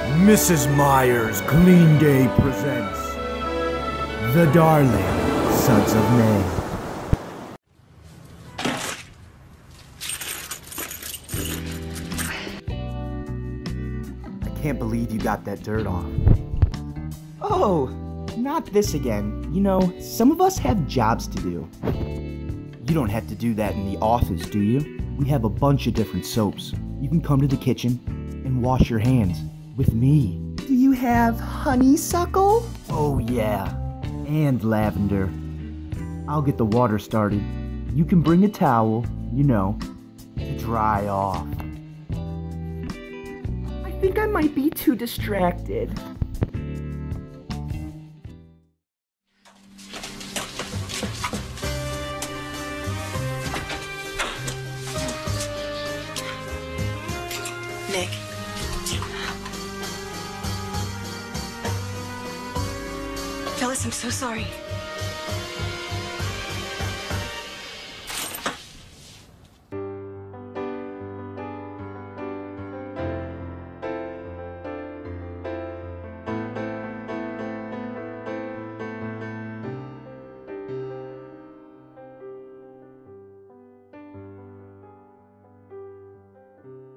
Mrs. Myers Clean Day presents the Darling Suds of May. I can't believe you got that dirt off. Oh, not this again. You know, some of us have jobs to do. You don't have to do that in the office, do you? We have a bunch of different soaps. You can come to the kitchen and wash your hands with me. Do you have honeysuckle? Oh yeah, and lavender. I'll get the water started. You can bring a towel, you know, to dry off. I think I might be too distracted. Nick. Phyllis, I'm so sorry.